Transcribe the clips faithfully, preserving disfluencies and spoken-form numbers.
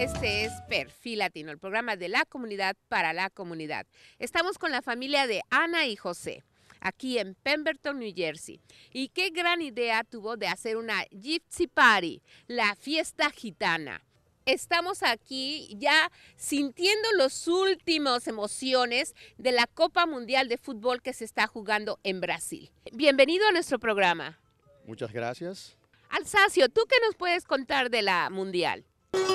Este es Perfil Latino, el programa de la comunidad para la comunidad. Estamos con la familia de Ana y José, aquí en Pemberton, New Jersey. Y qué gran idea tuvo de hacer una Gypsy Party, la fiesta gitana. Estamos aquí ya sintiendo las últimas emociones de la Copa Mundial de Fútbol que se está jugando en Brasil. Bienvenido a nuestro programa. Muchas gracias. Alsacio, ¿tú qué nos puedes contar de la Mundial?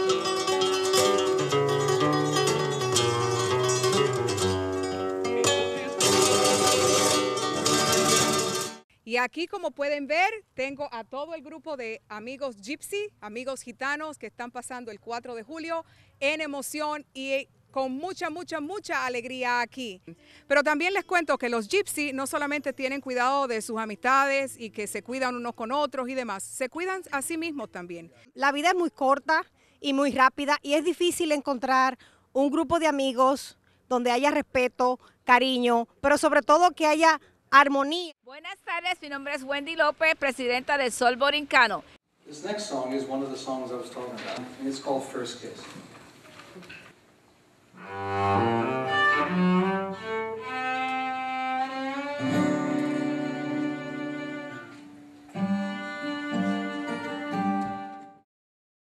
Y aquí, como pueden ver, tengo a todo el grupo de amigos Gypsy, amigos gitanos que están pasando el cuatro de julio en emoción y con mucha, mucha, mucha alegría aquí. Pero también les cuento que los Gypsy no solamente tienen cuidado de sus amistades y que se cuidan unos con otros y demás, se cuidan a sí mismos también. La vida es muy corta y muy rápida y es difícil encontrar un grupo de amigos donde haya respeto, cariño, pero sobre todo que haya armonía. Buenas tardes, mi nombre es Wendy López, presidenta de Sol Borincano. This next song is one of the songs I was talking about, and it's called First Kiss.